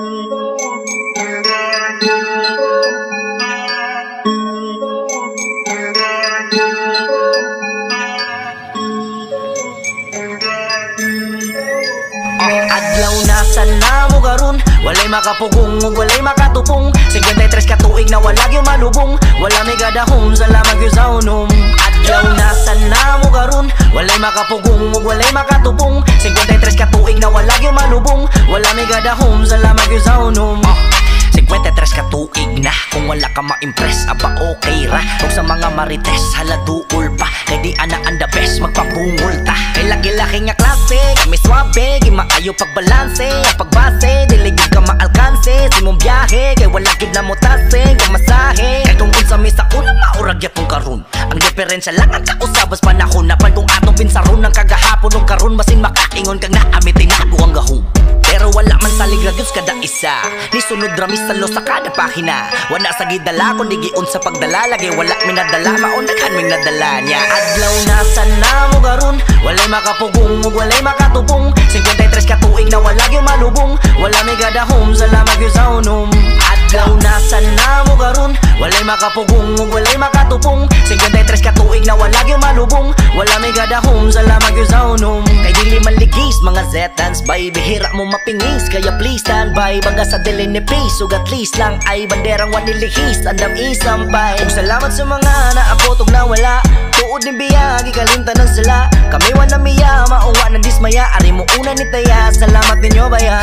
Adlaw na sana mo garon, walay makapugong ug walay makatupong. 53 ka tuig na wala gyud malubong, wala may gadahom sa lamang gyud sa unom. Adlaw na sana mo garon, walay makapugong ug walay makatupong. 53 ka tuig na wala gyud malubong, wala may gadahom sa lamang gyud sa unom. 53 ka tuig na, kung wala ka ma-impress, aba okay ra. Kung sa mga marites, hala duol pa, kay di ana ang the best, magpabungol ta. Kay laki-laki nga klase, kami swabe, kay maayo pagbalanse. Ang pagbase, diligid ka maalkanse. Simong biyahe, kay wala gid na mo tase, kay masahe. Kay kung unsa mi sa una, maurag yapon karon. Ang diferensya lang ang kausabas panahon. Napan kung atong pinsaron ng kagahapon nung karon, basin makaingon kang naami tinago ang gahong. Pero wala man sa ligragyos kada isa, ni sunod ramis talo sa kada pahina. Wala sa gidala kundi giun sa pagdala, lagi wala minadala, maunaghan ming nadala niya. Adlaw na sana mo garon, walay makapugong ug walay makatupong. 53 ka tuig na wala gyud malubong, wala may gadahom sa lamang gyud sa unom. Adlaw na sana mo garon, walay makapugong ug walay makatupong. 53 ka tuig na wala gyud malubong, wala may gadahom sa lamang gyud sa unom. Kay dili man ligis mga Zetans, bay bihira mo mapingis, kaya please stand by. Baga sa dili ni peace, ug at least lang ay banderang wanilihis, andam isampay. Ug salamat sa mga naabot ug nawala, tuod ni biyagi kalimtan ng sala. Kami wa na miya, mauwa na dismaya, ari mo una ni taya, salamat ninyo baya.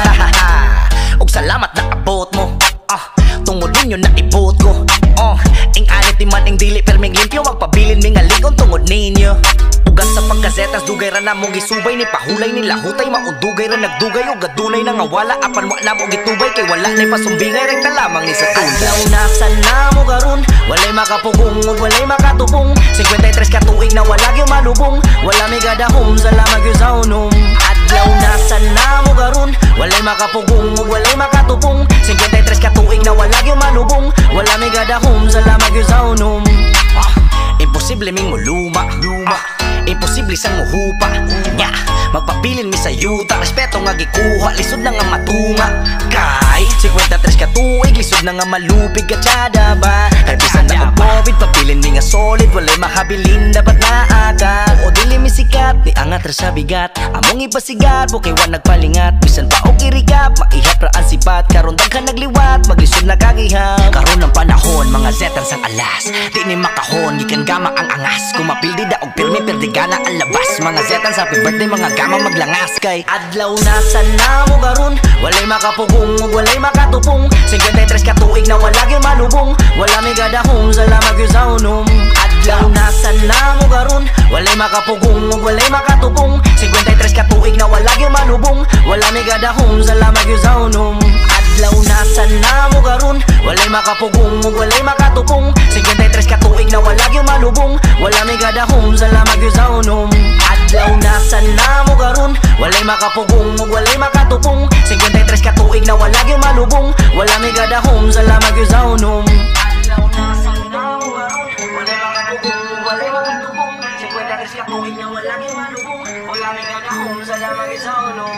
Ug salamat na abot mo, tungod ninyo na ibot ko. Ing alit di man ing dili perming limpyo, magpabilin mi nga likon tungod ninyo. Ugat sa pagkasetas, dugay ra na mong gisubay, ni pahulay ni lahutay, maundugay ra nagdugay, o gadunay na nga wala, apan wa na mong gitubay, kay wala na'y pasumbingay, rin talamang ni sa tunday. Adlaw na sana mo garon, walay makapugong ug walay makatupong. 53 ka tuig na wala gyud malubong, wala may gadahom sa lamang gyud sa unom. Adlaw na sana mo garon, walay makapugong ug walay makatupong. 53 ka tuig na wala gyud malubong, wala may gadahom sa lamang gyud sa unom. Imposible ming muluma, imposible sang muhupa. Magpabilin mi sa yuta, respeto nga gikuha, lisod na nga matunga. Kay 53 ka tuig, lisod na nga malupig ka tsada ba. Kay bisan na ang COVID, pabilin mi nga solid, walay mahabilin, dapat na agad. O dili mi sikat, ni angat ra sa bigat, among ipasigat, bukay wa nagpalingat. Bisan pa o kirikap, maihap ra ang sipat, karon daghan nagliwat, maglisod na kagihap. Karon ang panahon, mga Zetans ang alas, di ni makahon, gikan gama ang angas. Kumapildi da og pirmi, perdigana ang labas. Mga Zetans, happy birthday mga gama maglangas. Kay adlaw na sana mo garon, walay makapugong ug walay makatupong. 53 ka tuig na wala gyud malubong, wala may gadahom sa lamang gyud sa unom. Adlaw na sana mo garon, walay makapugong ug walay makatupong. 53 ka tuig na wala gyud malubong, wala may gadahom sa lamang gyud sa unom. Adlaw na sana mo garon, walay makapugong ug walay makatupong. 53 ka tuig na wala gyud malubong, wala may gadahom sa lamang gyud sa unom. Adlaw na sana mo garon, walay makapugong ug walay makatupong. 53 ka tuig na wala gyud malubong, wala may gadahom sa lamang gyud sa unom. Adlaw na sana mo garon, walay makapugong ug walay makatupong. 53 ka tuig na wala gyud malubong, wala may gadahom sa lamang gyud sa unom.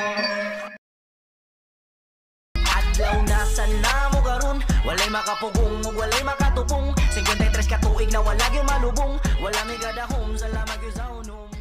Adlaw na sana mo garon, walay makapugong ug walay makatupong. 53 ka tuig na wala gyud malubong, wala may gadahom sa lamang gyud sa unom.